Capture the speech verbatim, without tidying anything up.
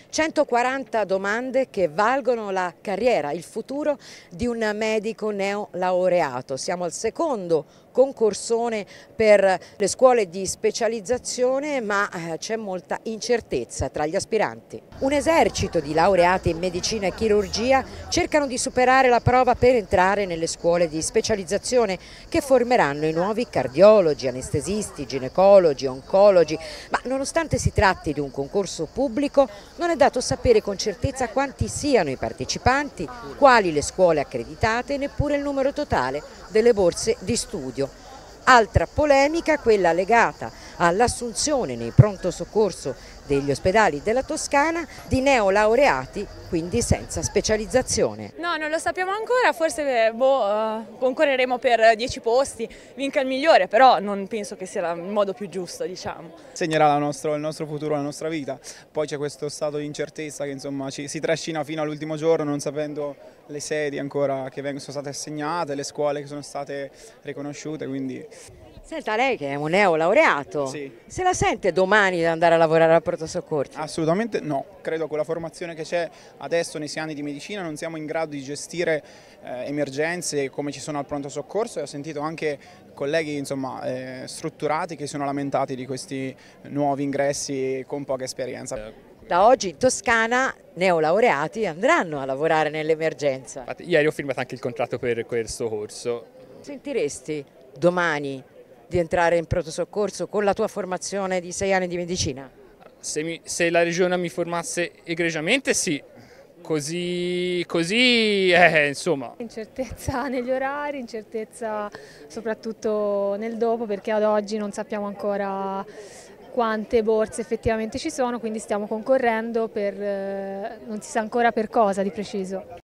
centoquaranta domande che valgono la carriera, il futuro di un medico neolaureato. Siamo al secondo concorsone per le scuole di specializzazione, ma c'è molta incertezza tra gli aspiranti. Un esercito di laureati in medicina e chirurgia cercano di superare la prova per entrare nelle scuole di specializzazione che formeranno i nuovi cardiologi, anestesisti, ginecologi, oncologi, ma nonostante si tratti di un concorso pubblico non è dato sapere con certezza quanti siano i partecipanti, quali le scuole accreditate e neppure il numero totale delle borse di studio. Altra polemica, quella legata all'assunzione nei pronto soccorso degli ospedali della Toscana di neolaureati, quindi senza specializzazione. No, non lo sappiamo ancora, forse boh, uh, concorreremo per dieci posti, vinca il migliore, però non penso che sia il modo più giusto, diciamo. Segnerà la nostro, il nostro futuro, la nostra vita. Poi c'è questo stato di incertezza che insomma ci, si trascina fino all'ultimo giorno, non sapendo le sedi ancora che vengono, sono state assegnate, le scuole che sono state riconosciute, quindi... Senta, lei che è un neolaureato, sì. Se la sente domani di andare a lavorare al pronto soccorso? Assolutamente no, credo che con la formazione che c'è adesso nei sei anni di medicina non siamo in grado di gestire eh, emergenze come ci sono al pronto soccorso, e ho sentito anche colleghi insomma, eh, strutturati che sono lamentati di questi nuovi ingressi con poca esperienza. Da oggi in Toscana neolaureati andranno a lavorare nell'emergenza. Ieri ho firmato anche il contratto per questo corso. Sentiresti domani di entrare in pronto soccorso con la tua formazione di sei anni di medicina? Se, mi, se la regione mi formasse egregiamente sì, così, così eh, insomma. Incertezza negli orari, incertezza soprattutto nel dopo, perché ad oggi non sappiamo ancora quante borse effettivamente ci sono, quindi stiamo concorrendo per, non si sa ancora per cosa di preciso.